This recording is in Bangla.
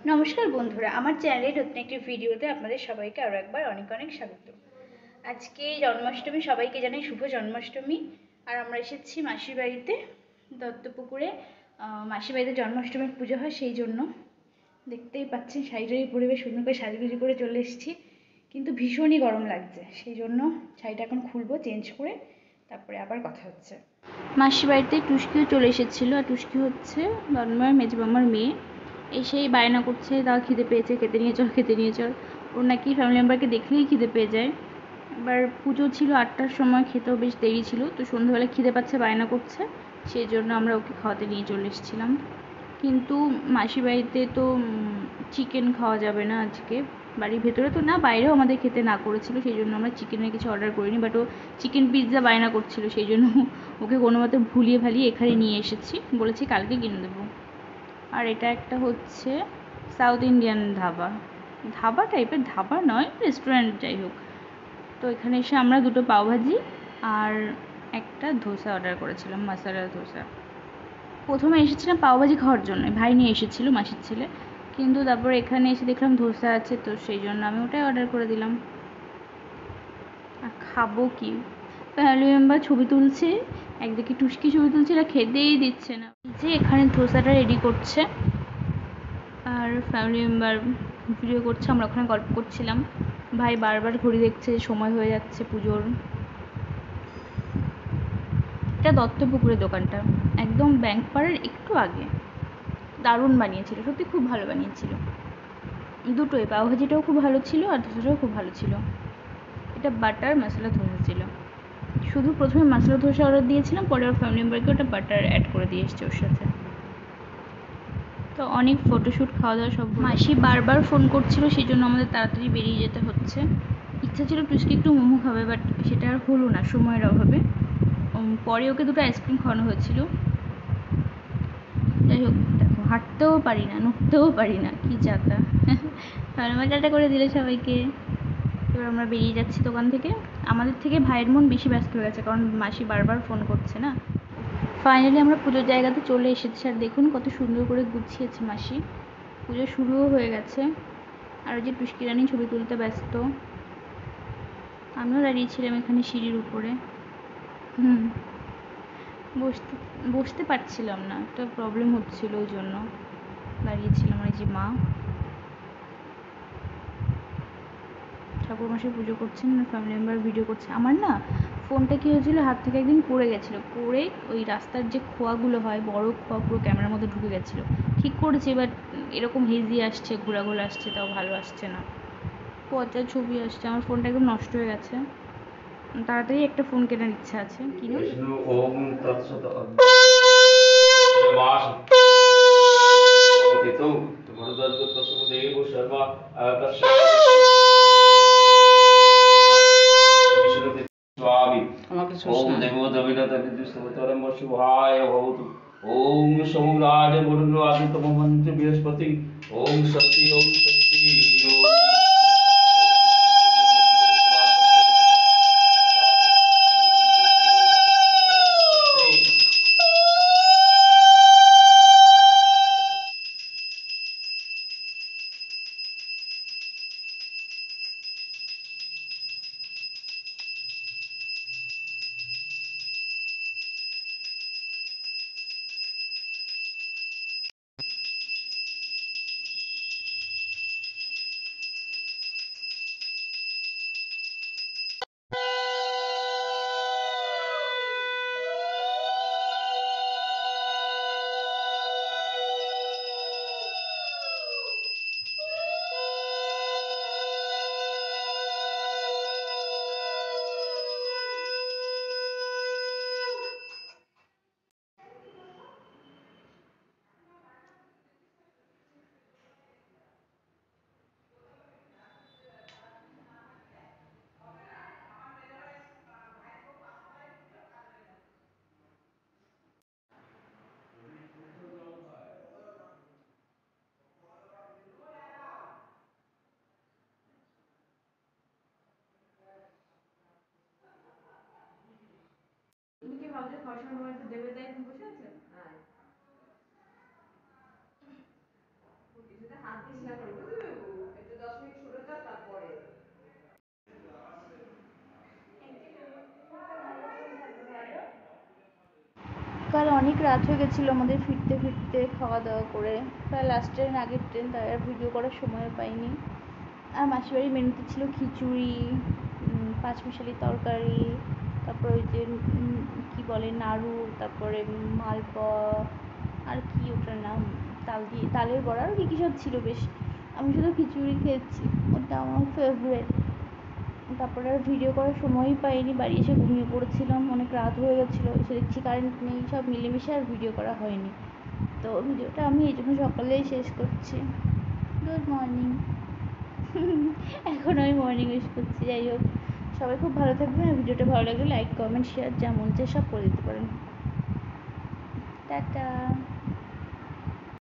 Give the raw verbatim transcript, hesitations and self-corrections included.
নমস্কার বন্ধুরা, আমার চ্যানেলে নতুন একটি ভিডিওতে আপনাদের সবাইকে আরও একবার অনেক অনেক স্বাগত। আজকে জন্মাষ্টমী, সবাইকে জানাই শুভ জন্মাষ্টমী। আর আমরা এসেছি মাসির বাড়িতে, দত্তপুকুরে। মাসির বাড়িতে জন্মাষ্টমীর পুজো হয়, সেই জন্য দেখতেই পাচ্ছেন শাড়িটারি পরিবেশ সুন্দর করে সাজুগুজি করে চলে এসেছি, কিন্তু ভীষণই গরম লাগছে, সেই জন্য শাড়িটা এখন খুলবো, চেঞ্জ করে তারপরে আবার কথা হচ্ছে। মাসির বাড়িতে টুস্কিও চলে এসেছিলো, আর টুস্কি হচ্ছে বাবার মেজবামার মেয়ে। এসেই বায়না করছে, তাও খিদে পেয়েছে, খেতে নিয়ে চল খেতে নিয়ে চল। ওর নাকি ফ্যামিলি মেম্বারকে দেখলেই খিদে পেয়ে যায়। এবার পুজো ছিল আটটার সময়, খেতেও বেশ দেরি ছিল, তো সন্ধ্যাবেলা খিদে পাচ্ছে, বায়না করছে, সেই জন্য আমরা ওকে খাওয়াতে নিয়ে চলে এসেছিলাম। কিন্তু মাসির বাড়িতে তো চিকেন খাওয়া যাবে না আজকে, বাড়ির ভেতরে তো না, বাইরেও আমাদের খেতে না করেছিল, সেই জন্য আমরা চিকেনের কিছু অর্ডার করিনি। বাট ও চিকেন পিৎজা বায়না করছিল, সেই জন্য ওকে কোনো মতে ভুলিয়ে ভালিয়ে এখানে নিয়ে এসেছি, বলেছি কালকে কিনে দেবো। আর এটা একটা হচ্ছে সাউথ ইন্ডিয়ান ধাবা, ধাবা টাইপের, ধাবা নয়, রেস্টুরেন্ট যাই হোক। তো এখানে এসে আমরা দুটো পাওভাজি আর একটা ধোসা অর্ডার করেছিলাম, মশলা ধোসা। প্রথমে এসেছিলাম পাওভাজি খাওয়ার জন্য, ভাই নিয়ে এসেছিলো, মাসির ছেলে, কিন্তু তারপর এখানে এসে দেখলাম ধোসা আছে, তো সেই জন্য আমি ওটাই অর্ডার করে দিলাম। আর খাবো কি, ফ্যামিলি মেম্বার ছবি তুলছে, একদিকে টুস্কি ছবি তুলছে, এটা খেতেই দিচ্ছে না। যে এখানে ধোসাটা রেডি করছে আর ফ্যামিলি মেম্বার ভিডিও করছে, আমরা ওখানে গল্প করছিলাম। ভাই বারবার ঘড়ি দেখছে, সময় হয়ে যাচ্ছে পুজোর। এটা দত্তপুকুরের দোকানটা, একদম ব্যাংক পাড়ার একটু আগে। দারুণ বানিয়েছিল, সত্যি খুব ভালো বানিয়েছিল দুটোই, পাওভাজিটাও খুব ভালো ছিল আর ধোসাটাও খুব ভালো ছিল। এটা বাটার মশলা ধোসা ছিল, শুধু প্রথমে মশলা ধোসা অর্ডার দিয়েছিলাম, পরে ওর ফ্যামিলি মেম্বারকে ওটা বাটার অ্যাড করে দিয়ে এসছে ওর সাথে। তো অনেক ফটোশ্যুট, খাওয়া দাওয়া সব। মাসি বারবার ফোন করছিল, সেই জন্য আমাদের তাড়াতাড়ি বেরিয়ে যেতে হচ্ছে। ইচ্ছা ছিল টুস্কি একটু মোমো খাবে, বাট সেটা আর হলো না সময়ের অভাবে। পরে ওকে দুটো আইসক্রিম খাওয়ানো হয়েছিল। যাই হোক, দেখো হাঁটতেও পারি না, নড়তেও পারি না, কি যাতা। টাটা করে দিলে সবাইকে। এবার আমরা বেরিয়ে যাচ্ছি দোকান থেকে। আমাদের থেকে ভাইয়ের মন বেশি ব্যস্ত হয়ে গেছে, কারণ মাসি বারবার ফোন করছে না। ফাইনালি আমরা পুজোর জায়গাতে চলে এসেছি, আর দেখুন কত সুন্দর করে গুছিয়েছে মাসি। পুজো শুরুও হয়ে গেছে, আর ওই যে টুস্কি রানী ছবি তুলতে ব্যস্ত। আমিও দাঁড়িয়েছিলাম এখানে সিঁড়ির উপরে। হুম বসতে বসতে পারছিলাম না, একটা প্রবলেম হচ্ছিল, ওই জন্য দাঁড়িয়েছিলাম। আর যে মা ঠাকুরমশাই পুজো করছেন, ফ্যামিলি মেম্বার ভিডিও করছে। আমার না ফোনটা কী হয়েছিল, হাত থেকে একদিন পড়ে গেছিলো, পড়ে ওই রাস্তার যে খোয়াগুলো হয়, বড় খোয়া, পুরো ক্যামেরার মধ্যে ঢুকে গেছিলো। ঠিক করেছি, এবার এরকম হেজি আসছে, ঘোরাঘোরা আসছে, তাও ভালো আসছে না, পচা ছবি আসছে। আমার ফোনটা একদম নষ্ট হয়ে গেছে, তাড়াতাড়ি একটা ফোন কেনার ইচ্ছা আছে। কিনুন। ओम देवो दविनतरम शुभाय भवतु। ओम समुद्राय वरुणाय तमोमंत्र बृहस्पति। ओम शक्ति ओम शक्ति ओम তুমি কি ভাবছো খাওয়ার সময় তোমার একটু দেবে, তাই তুমি বসে আছে? কাল অনেক রাত হয়ে গেছিলো আমাদের ফিরতে ফিরতে খাওয়া দাওয়া করে, প্রায় লাস্ট ট্রেন আগের ট্রেন, তাই আর ভিডিও করার সময় পাইনি। আর মাসির বাড়ির মেনুতে ছিল খিচুড়ি, পাঁচমিশালি তরকারি, তারপর ওই যে কী বলে নাড়ু, তারপরে মালপোয়া, আর কি ওটার নাম, তাল দিয়ে তালের বড়া, আর কী কী সব ছিল বেশ। আমি শুধু খিচুড়ি খেয়েছি, ওটা আমার ফেভারিট। তারপরে আর ভিডিও করার সময়ই পাইনি, বাড়ি এসে ঘুমিয়ে পড়েছিলাম, অনেক রাত হয়ে গেছিলো, এসে দেখছি কারেন্ট নেই, সব মিলেমিশে আর ভিডিও করা হয়নি। তো ভিডিওটা আমি এই জন্য সকালেই শেষ করছি। Good morning. এখন আমি মর্নিং উইশ করছি। যাই হোক, সবাই খুব ভালো থাকবেন, আর ভিডিওটা ভালো লাগলে লাইক কমেন্ট শেয়ার যা মন চায় সব করে দিতে পারেন। টাটা।